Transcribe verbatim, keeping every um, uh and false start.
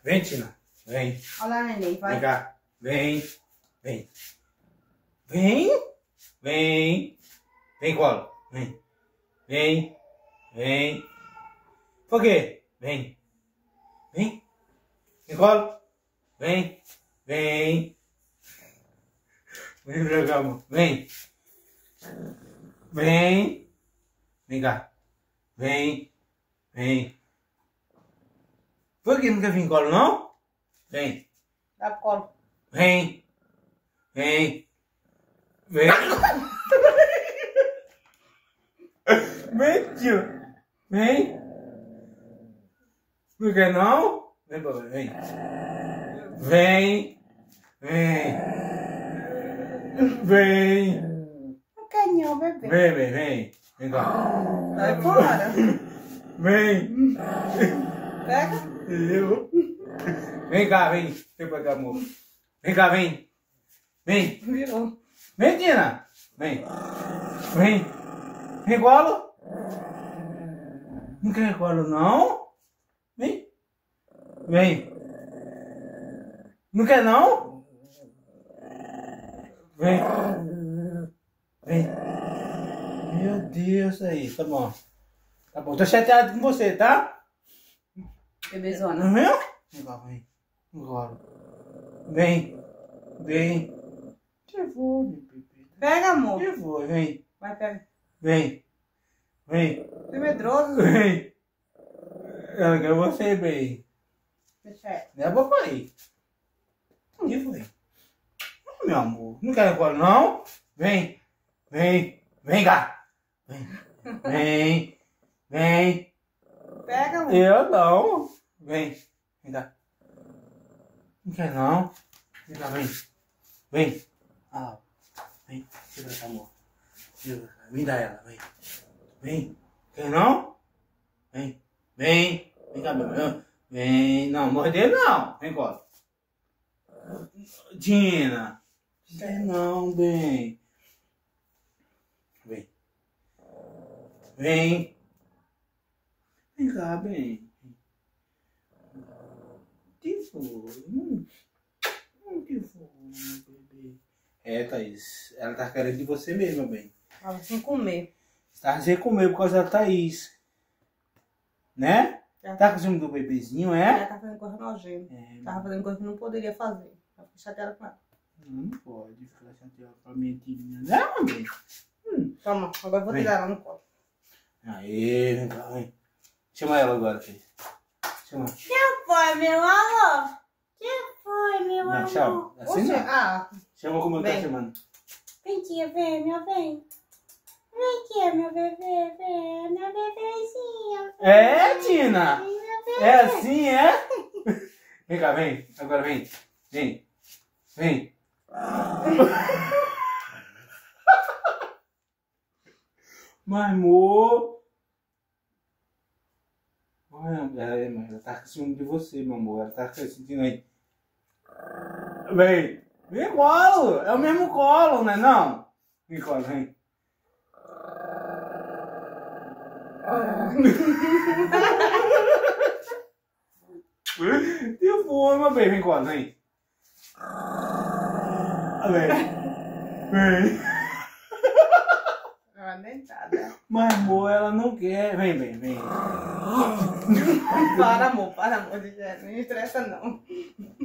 Vem, Tina. Vem. Olha lá, neném, vai. Vem cá. Vem. Vem. Vem. Vem. Vem, colo. Vem. Vem. Vem. Por quê? Vem. Vem. Vem, colo. Vem. Vem. Vem pra cá, amor. Vem. Vem. Vem cá. Vem. Vem. Por que não quer vir em colo, não? Vem. Dá pro colo. Vem. Vem. Vem. Vem, tio. Vem. Não quer, não? Vem, papai. Vem. Vem. Vem. Vem. Não quer não, bebê. Vem, vem, vem. Vem cá. Vai fora. Vem. Pega. Eu. Vem cá, vem. Vem pra cá, amor. Vem cá, vem. Vem. Virou. Vem, Tina. Vem. Vem. Vem, colo. Não quer colo, não? Vem. Vem. Não quer, não? Vem. Vem. Meu Deus, aí. Tá bom. Tá bom. Tô chateado com você, tá? Bebezona. Não viu? Vem cá, vem. Agora. Vem. Vem. Que foi, meu bebê? Pega, amor. Que foi? Vem. Vai, pega. Vem. Vem. Você é medroso. Vem. Eu quero você, bem. Deixa ela. Não é papai. O que foi? Oh, meu amor. Não quer agora, não? Vem. Vem. Vem cá. Vem. Vem. Vem. Pega, amor. Eu não. Vem. Vem cá. Não quer, não? Vem cá, vem. Vem. Ah, vem. Segura essa amor. Segura. Vem dar ela, vem. Vem. Quer não? Vem. Vem. Vem cá, meu irmão. Vem. Não, morder não. Vem, cola. Tina. Quer não, bem. Vem. Vem. Vem cá, bem. Que foi? Hum. Hum, que foi, meu bebê? É, Thaís. Ela tá querendo de você mesmo, bem. Tava sem comer. Você tá sem comer por causa da Thaís. Né? Já Tá com ciúme do bebezinho, Ela é? tá fazendo coisa nojenta. É. Tava fazendo coisa que não poderia fazer. Tava chateada com ela. Não, não pode ficar chateado com a minha tirinha. Não, bem. Hum. Toma, agora eu vou Vem. tirar ela no colo. Aê, vem cá, vem. Chama ela agora, filho. Chama. Que foi, meu amor? Que foi, meu Não, amor? chama. Assim Oxe, não. ah, Chama como eu tô Vem. chamando. vem aqui, vem, meu bem. Vem aqui, meu bebê, vem, meu bebezinho. É, Tina? Vem, meu bebê. É assim, é? Vem cá, vem. Agora vem. Vem. Vem. Mas, amor. Olha, ela, ela tá com ciúme de você, meu amor. Ela tá sentindo aí. Vem. Vem, colo. É o mesmo colo, né? Não? Vem, colo, vem. Que foi, meu bem? Vem, colo, vem. Vem. Vem. Ela dentada. Mas, amor, ela não quer. Vem, vem, vem. Para, amor, para, amor. Não me estressa, não.